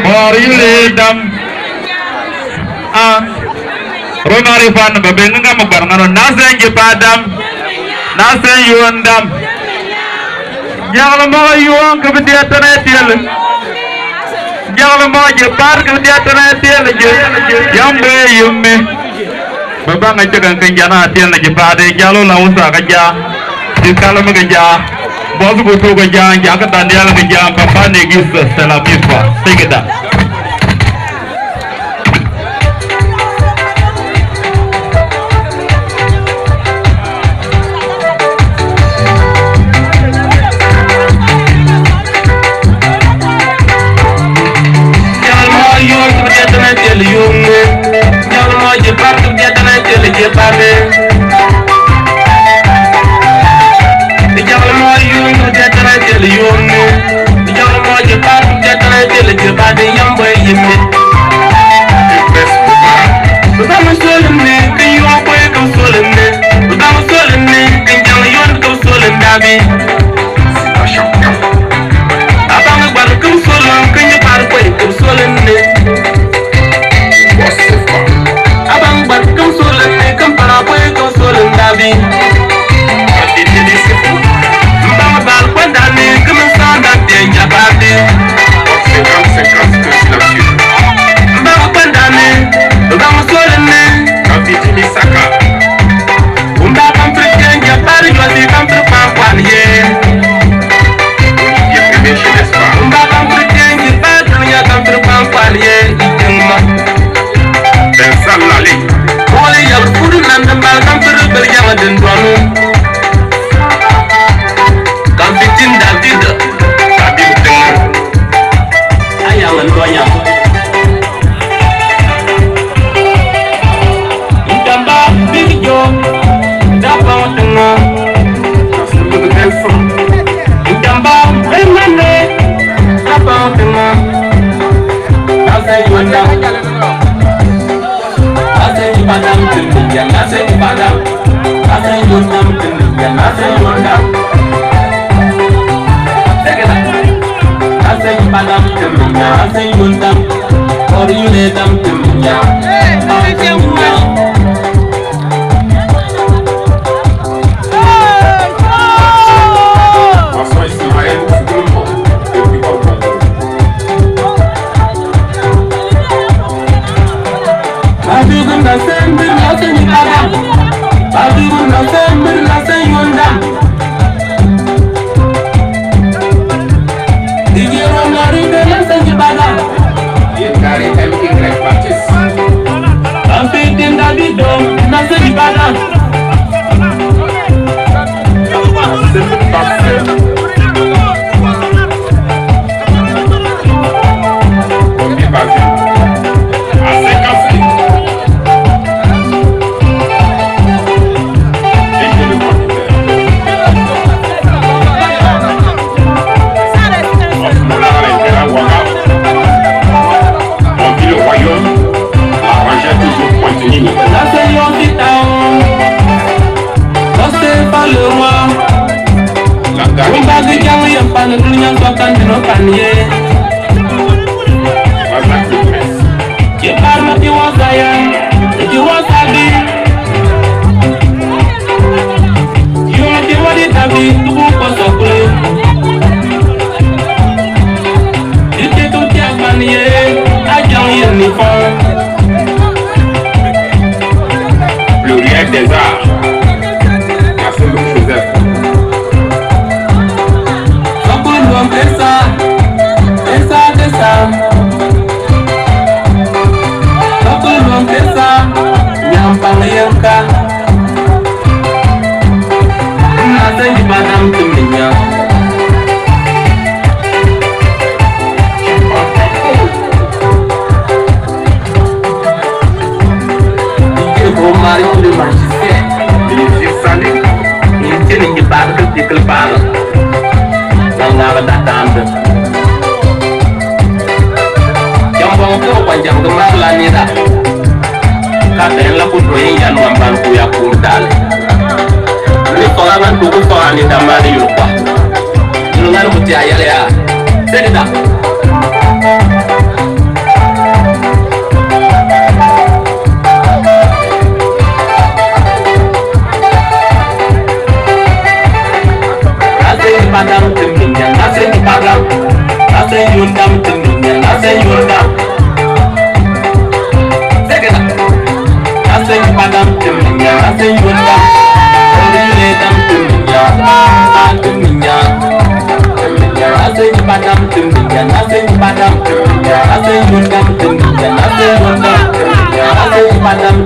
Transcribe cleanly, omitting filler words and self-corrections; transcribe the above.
Or you lay them. Ronari fan babenga mabarngano nasen jipadam nasen yuandam jangan mau yuang kebidiatan etil jangan mau jepar kebidiatan etil yang be yumme babang aja kenjana etil jepade jalo lausa kerja di kalau kerja bos butuh kerja jaga tandial kerja papa negis setelah pipa segera padam tumminya nase padam nase yundam tumminya nase yundam segera nase padam tumminya nase yundam ori dam tumminya tumminya nase padam tumminya nase padam nase yundam tumminya nase yundam nase padam